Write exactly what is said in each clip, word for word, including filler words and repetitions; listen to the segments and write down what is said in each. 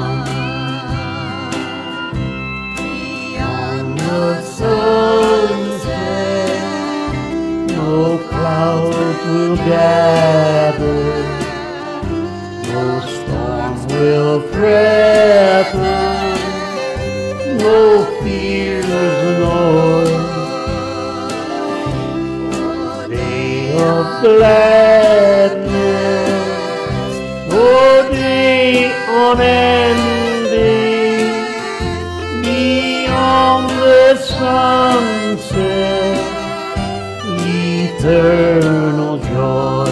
Beyond the sunset, no clouds will gather, no storm will threaten, no fears annoy. Day of gladness, oh day unending, beyond the sunset, eternal joy.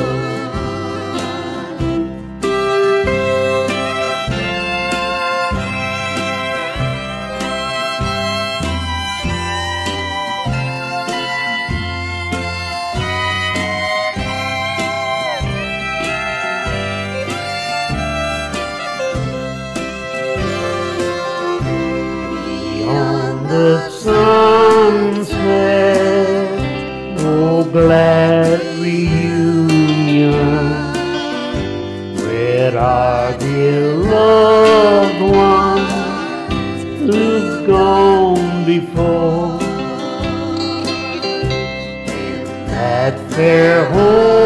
The sunset, oh glad reunion, with our dear loved ones who've gone before. In that fair home